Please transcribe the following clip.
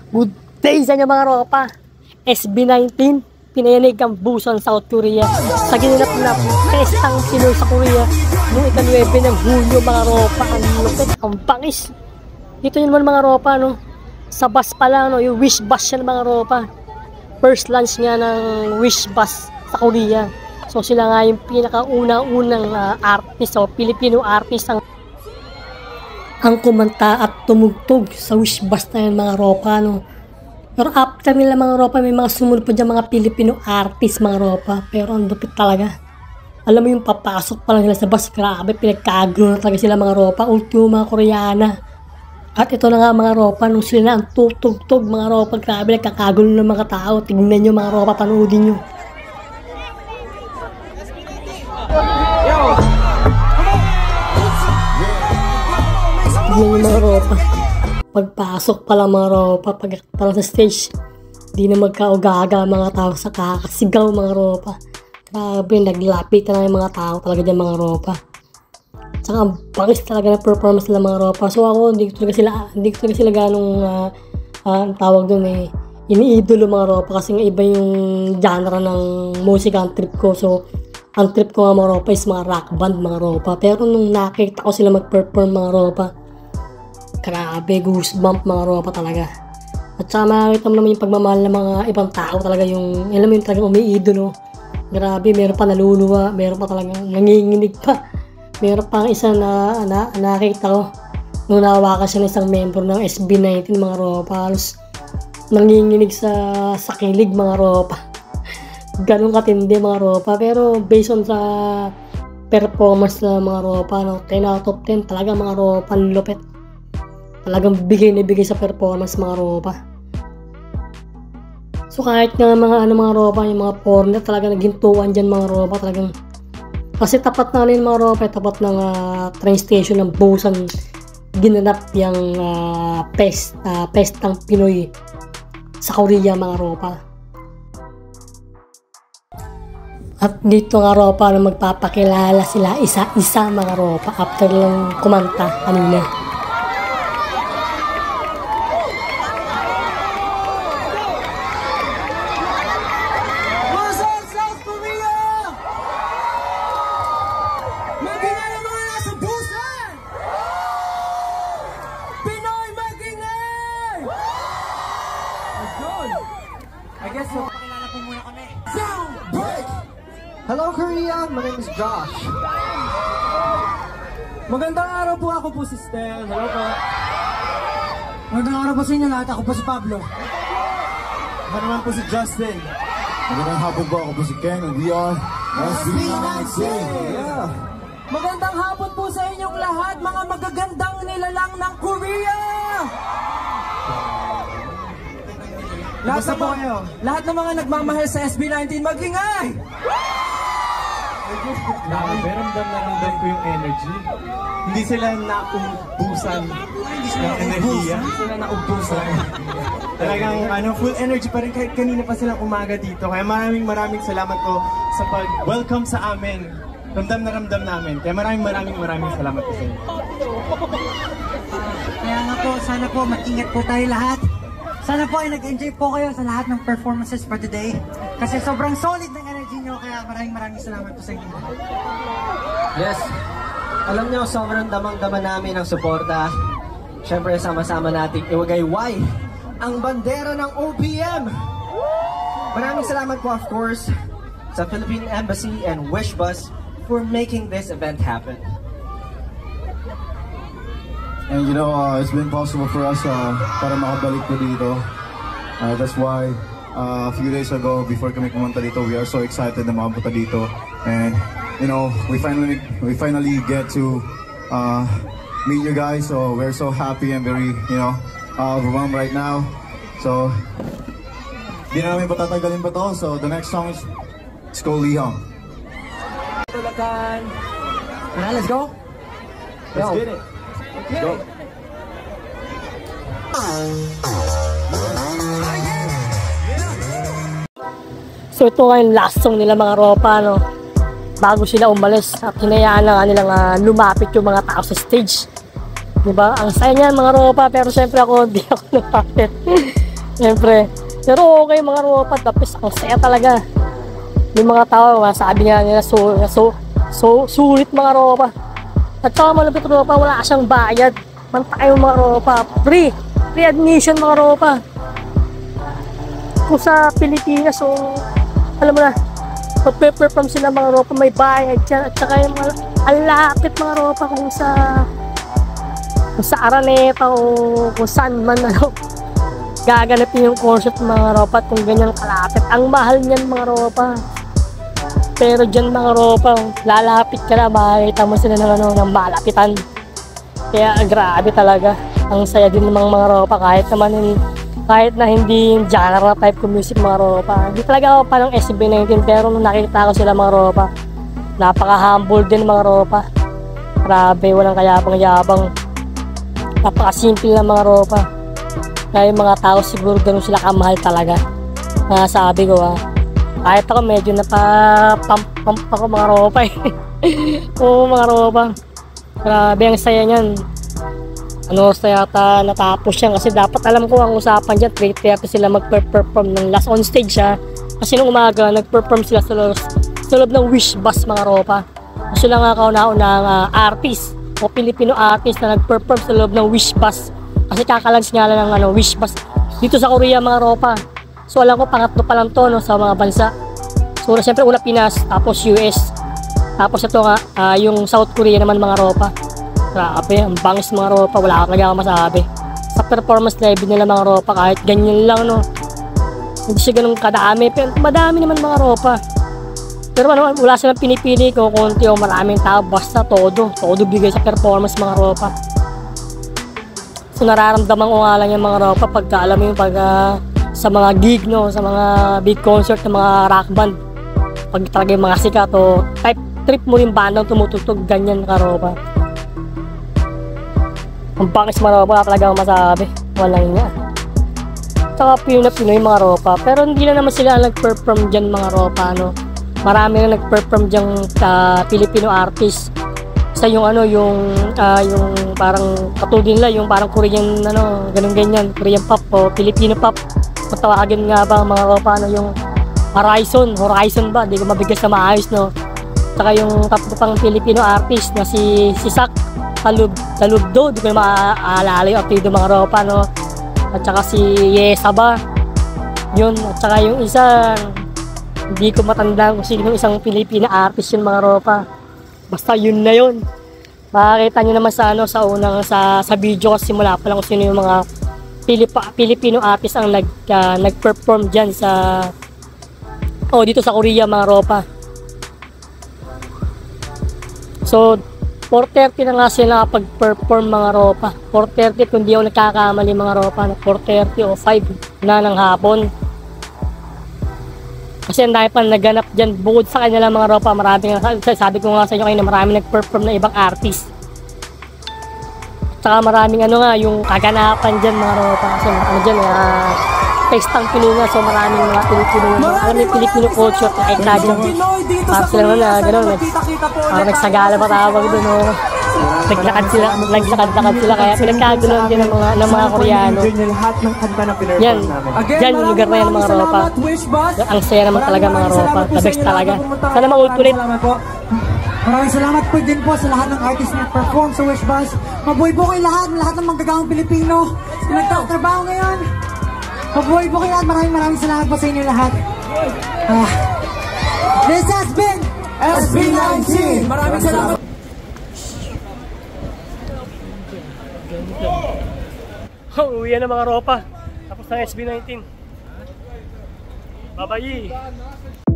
Good day sa inyo mga ropa. SB19, pinayanig ang Busan, South Korea sa ginanap na pestang Pinoy sa Korea noong ika-9 ng Hulyo mga ropa. Ang lupit, ang bangis. Dito yun mga ropa, no? Sa bus pala, no? Yung wish bus yan mga ropa. First launch nga ng wish bus sa Korea. So sila nga yung pinakaunang-unang artist o Filipino artist ang kumanta at tumugtog sa wish bus na yan mga ropa, no? Pero after nila mga ropa, may mga sumunod pa dyan mga Filipino artist mga ropa. Pero ang lupit talaga. Alam mo yung papasok pa lang nila sa bus, grabe, pinagkagulo na talaga sila mga ropa. Ultimo mga Koreana. At ito na nga mga ropa, nung sila na ang tutugtog mga ropa, grabe, nagkakagulo ng mga tao. Tignan nyo mga ropa, panoodin nyo. Tignan nyo mga ropa. Pagpasok pa lang mga ropa, parang sa stage, di na magkaugaga mga tao sa kakasigaw mga ropa. Grabe, naglapit na yung mga tao talaga dyan mga ropa. Tsaka ang bangis talaga na performance nila mga ropa. So ako, hindi ko talaga sila ganong tawag doon eh, iniidolo mga ropa, kasi nga iba yung genre ng musika ang trip ko. So ang trip ko nga mga ropa is mga rock band mga ropa. Pero nung nakita ko sila mag-perform mga ropa, grabe, goosebump mga ropa talaga. At saka makikita mo naman yung pagmamahal ng mga ibang tao talaga, yung alam mo yung talagang umiidolo. Grabe, meron pa naluluwa, meron pa talagang nanginginig pa. Meron pang isa na nakita ko nung nahawakan siya ng isang member ng SB19 mga ropa, halos nanginginig sa kilig mga ropa. Ganun katindi mga ropa. Pero based on sa performance na mga ropa, no, 10 out of 10 talaga mga ropa, lupit. Talagang bigay na bigay sa performance mga ropa. So kahit nga mga mga ropa, yung mga foreigner talaga naghintuan dyan mga ropa talagang. Kasi tapat na rin mga ropa, tapat ng train station ng Busan ginanap yung pestang Pinoy sa Korea mga ropa. At dito nga ropa na magpapakilala sila isa-isa mga ropa after lang kumanta kanina. I guess so. Pakilala po muna kami. Sound break! Hello Korea, my name is Josh. Magandang araw po, ako po si Stel. Hello po. Magandang araw po sa inyo lahat, ako po si Pablo. Ako naman po si Justin. Magandang hapon po, ako po si Ken and we are SB19. Yeah. Magandang hapon po sa inyong lahat, mga magagandang nilalang ng Korea! Lahat ng mga nagmamahal sa SB19, mag-ingay! Grabe, ramdam ko yung energy. Hindi sila naubusan ng enerhiya. Hindi sila naubusan. Talagang full energy pa rin kahit kanina pa silang umaga dito. Kaya maraming salamat po sa pag-welcome sa amin. Ramdam na ramdam namin. Kaya maraming salamat po sa inyo. Kaya nga po, sana po mag-ingat po tayo lahat. Sana po ay nag-enjoy po kayo sa lahat ng performances for today. Kasi sobrang solid ng energy nyo, kaya maraming salamat po sa inyo. Yes. Alam nyo, sobrang damang-dama namin ang suporta. Siyempre, sama-sama nating iwagayway ang bandera ng OPM. Maraming salamat po, of course, sa Philippine Embassy and Wishbus for making this event happen. And you know, it's been possible for us para makabalik po dito. That's why a few days ago, before kami pumunta dito, we are so excited na makapunta dito. And you know, we finally get to meet you guys. So we're so happy and very, overwhelmed right now. So di na namin patatagalin pa to. So the next song is Sko Lihong. Let's go. Let's get it. Okay. Go. So ito nga yung last song nila mga ropa, no? Bago sila umalis at hinayaan na nga nilang lumapit yung mga tao sa stage. Diba? Ang saya niyan mga ropa, pero syempre ako, hindi ako lumapit. Siyempre. Pero okay mga ropa, tapos ang saya talaga. Yung mga tao, sabi nga nila, sulit mga ropa. At saka malapit ropa, wala siyang bayad. Manta kayo mga ropa, free admission mga ropa. Kung sa Pilipinas, so, alam mo na, pag-perform sila mga ropa, may bayad dyan. At saka yung mga alapit mga ropa kung sa Araneta o kung saan man, ano, gaganapin yung concert mga ropa at kung ganyan kalapit. Ang mahal niyan mga ropa. Pero dyan mga ropa, lalapit ka na, makikita mo sila ng malapitan. Kaya grabe talaga. Ang saya din ng mga ropa kahit na hindi yung genre type ko music mga ropa. Hindi talaga ako pa ng SB19 pero nung nakita ko sila mga ropa, napaka-humble din mga ropa. Grabe, walang kayabang-yabang. Napaka-simple na mga ropa. Kaya yung mga tao siguro ganun sila kamahal talaga. Sabi ko kahit ako medyo napapump ako mga ropa eh. Oo mga ropa. Grabe ang saya niyan. Sa yata natapos yan kasi dapat alam ko ang usapan dyan 3:30 sila mag-perform ng last on stage kasi nung umaga nag-perform sila sa loob ng Wish Bus mga ropa. Sila nga kauna-unang artist o Filipino artist na nag-perform sa loob ng Wish Bus kasi kakalansya nga lang ng Wish Bus dito sa Korea mga ropa. So alam ko pangatlo pa lang to sa mga bansa. So siyempre una Pinas, tapos US, tapos ito nga yung South Korea naman mga ropa. Grabe, ang bangis mga ropa, wala ka talaga masabi. Sa performance level nila mga ropa, kahit ganyan lang hindi siya ganun kadami, pero madami naman mga ropa. Pero wala silang pinipili kung konti o maraming tao, basta todo bigay sa performance mga ropa. So nararamdaman ko nga lang yung mga ropa pagka alam mo yung sa mga gig sa mga big concert ng mga rock band, pag talaga yung mga sikat o type trip mo yung bandang tumutugtog ganyan mga ropa. Ang bangis mga ropa, talaga ang masabi. Walang nga. Tsaka Pinoy mga ropa. Pero hindi na naman sila nag-perform dyan mga ropa. Marami na nag-perform dyan Filipino artist. Sa yung yung parang katulad nila, yung parang Korean, ganun-ganyan. Korean pop o Filipino pop. Matawagin nga ba mga ropa, yung Horizon ba? Hindi ko mabigas na maayos, Tsaka yung tatlo pang Filipino artist na si Sak Talubdo, di ko na maaalala yung apelido mga ropa, At saka si Yesa ba? Yun, at saka yung isa, hindi ko matanda kung sino yung isang Filipina artist yung mga ropa. Basta yun na yun. Makakita nyo naman sa unang sa video kasi simula pa lang kung sino yung mga Filipino artist ang nag-perform dyan dito sa Korea mga ropa. So 4:30 na nga sila pag-perform mga ropa. 4:30 kung di ako nagkakamali mga ropa, 4:30 o 5 na ng hapon. Kasi ang dami pa naganap dyan bukod sa kanila mga ropa. Marami sabi ko nga sa inyo kayo na marami nag-perform na ibang artist. Tsaka maraming yung kaganapan dyan mga ropa. Kasi Pestang Pinoy nga, so maraming mga Filipino culture na kahit lagi parang sila gano'n, parang nagsagala pa tawag doon, naglakad sila, kaya pinagkagano'n din ng mga Koreano. Yan yung lugar na yan mga ropa. Ang saya naman talaga mga ropa, the best talaga. Sana maulit-ulit. Maraming salamat po din po sa lahat ng artist na perform sa Wish Bus. Mabuhay po kayo lahat ng manggagawang Pilipino na nagtatrabaho ngayon. Mabuhay po kayo lahat. Maraming salamat po sa inyo lahat. This has been SB19. Maraming salamat. Uwi na mga ropa. Tapos ng SB19. Bye-bye.